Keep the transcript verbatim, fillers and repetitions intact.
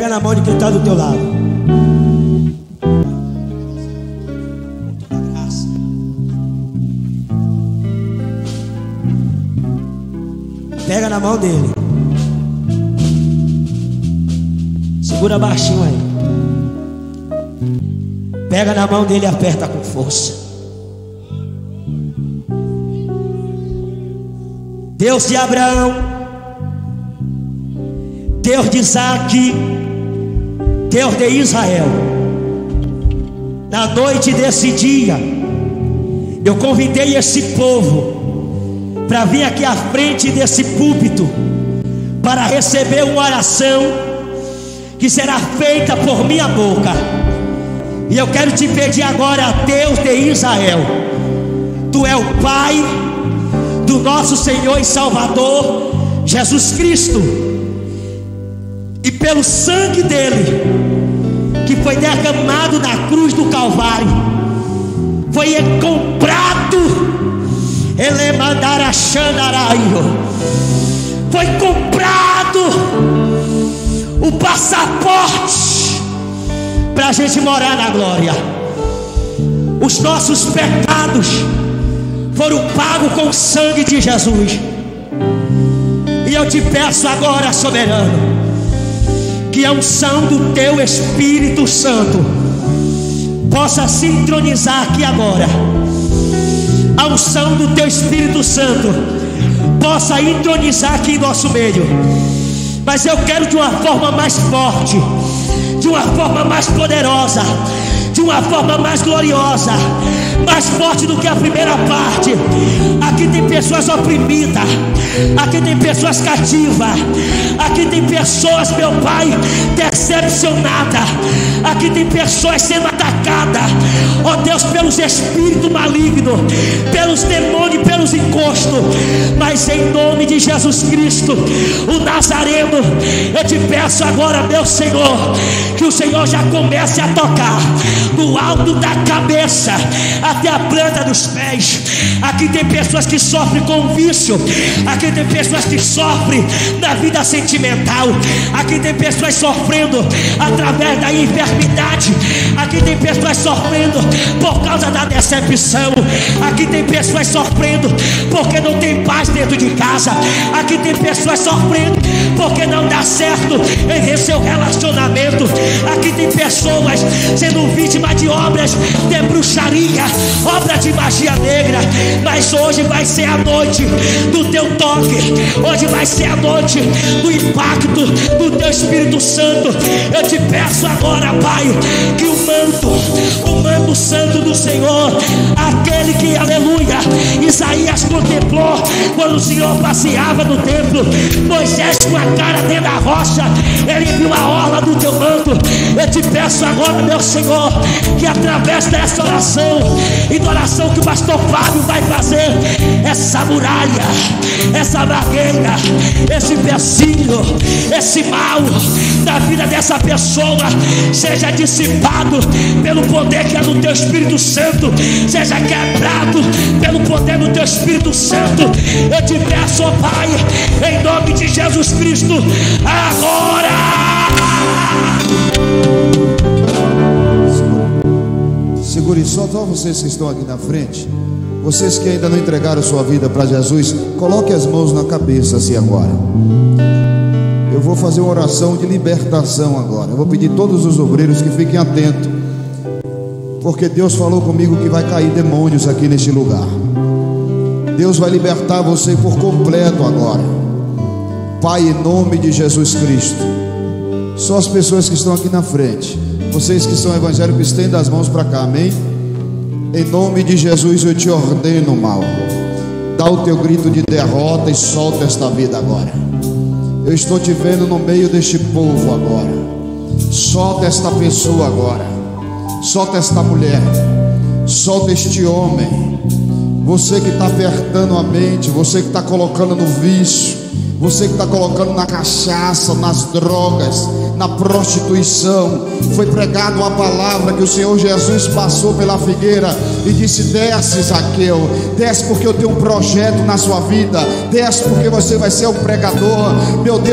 Pega na mão de quem está do teu lado. Pega na mão dele. Segura baixinho aí. Pega na mão dele e aperta com força. Deus de Abraão, Deus de Isaac, Deus de Israel, na noite desse dia, eu convidei esse povo para vir aqui à frente desse púlpito para receber uma oração que será feita por minha boca. E eu quero te pedir agora, Deus de Israel, Tu é o Pai do nosso Senhor e Salvador Jesus Cristo, e pelo sangue dele que foi derramado na cruz do Calvário, foi comprado, ele mandará xandaraio, foi comprado o passaporte para a gente morar na glória. Os nossos pecados foram pagos com o sangue de Jesus. E eu te peço agora, soberano, que a unção do teu Espírito Santo possa se entronizar aqui agora. A unção do teu Espírito Santo possa entronizar aqui em nosso meio. Mas eu quero de uma forma mais forte, de uma forma mais poderosa, de uma forma mais gloriosa, mais forte do que a primeira parte. Aqui tem pessoas oprimidas, aqui tem pessoas cativas, aqui tem pessoas, meu Pai, decepcionadas, aqui tem pessoas sendo atacadas, ó Deus, pelos espíritos malignos, pelos demônios, pelos encostos. Mas em nome de Jesus Cristo, o Nazareno, eu te peço agora, meu Senhor, que o Senhor já comece a tocar do alto da cabeça até a planta dos pés. Aqui tem pessoas que sofrem com vício, aqui tem pessoas que sofrem da vida sentimental, aqui tem pessoas sofrendo através da enfermidade, aqui tem pessoas sofrendo por causa da decepção, aqui tem pessoas sofrendo porque não tem paz dentro de casa, aqui tem pessoas sofrendo porque não dá certo em seu relacionamento, aqui tem pessoas sendo vítimas de obras de bruxaria, obra de magia negra. Mas hoje vai ser a noite do teu toque, hoje vai ser a noite do impacto do teu Espírito Santo. Eu te peço agora, Pai, que o manto, o manto santo do Senhor, aquele que, aleluia, Isaías contemplou quando o Senhor passeava no templo, Moisés com a cara dentro da rocha, ele viu a orla do teu manto. Eu te peço agora, meu Senhor, que através dessa oração e da oração que o pastor Fábio vai fazer, essa muralha, essa barreira, esse empecilho, esse mal da vida dessa pessoa seja dissipado pelo poder que é do teu Espírito Santo, seja quebrado pelo poder do teu Espírito Santo. Eu te peço, ó Pai, em nome de Jesus Cristo, agora. Segure só, só vocês que estão aqui na frente, vocês que ainda não entregaram sua vida para Jesus, coloque as mãos na cabeça assim agora. Eu vou fazer uma oração de libertação agora. Eu vou pedir a todos os obreiros que fiquem atentos, porque Deus falou comigo que vai cair demônios aqui neste lugar. Deus vai libertar você por completo agora. Pai, em nome de Jesus Cristo, só as pessoas que estão aqui na frente, vocês que são evangélicos, estendam as mãos para cá, amém? Em nome de Jesus eu te ordeno, mal, dá o teu grito de derrota e solta esta vida agora. Eu estou te vendo no meio deste povo agora. Solta esta pessoa agora, solta esta mulher, solta este homem. Você que está apertando a mente, você que está colocando no vício, você que está colocando na cachaça, nas drogas, na prostituição. Foi pregada uma palavra que o Senhor Jesus passou pela figueira e disse: desce, Zaqueu, desce porque eu tenho um projeto na sua vida, desce porque você vai ser um pregador. Meu Deus,